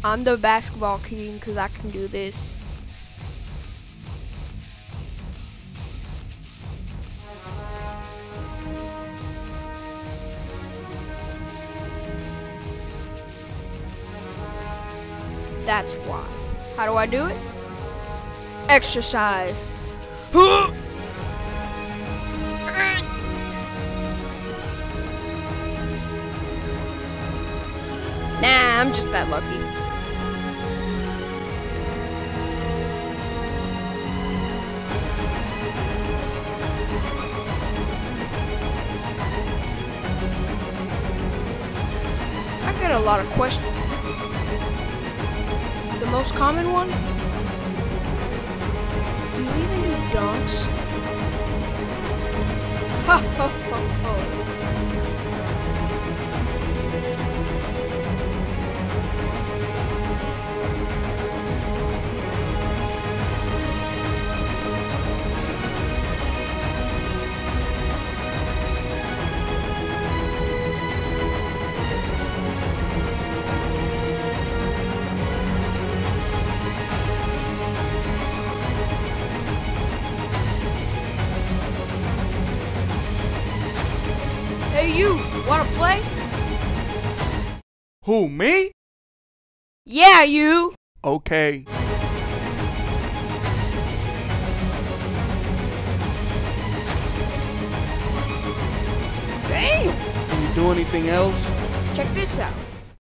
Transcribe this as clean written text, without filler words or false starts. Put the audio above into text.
I'm the basketball king because I can do this. That's why. How do I do it? Exercise. Nah, I'm just that lucky. I get a lot of questions. The most common one? Do you even do dunks? Ha ha ha ha. Hey you, wanna play? Who, me? Yeah, you! Okay. Damn! Can you do anything else? Check this out.